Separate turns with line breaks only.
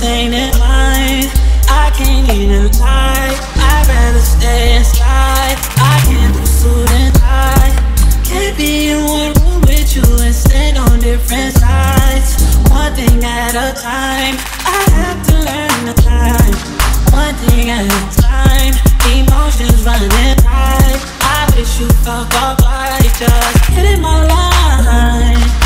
thing in mind. I can't even lie, I'd rather stay inside. I can't do suit and tie. Can't be in one room with you and stand on different sides. One thing at a time, I have to learn the time. One thing at a time, emotions running high. I wish you fuck up like just hitting my line.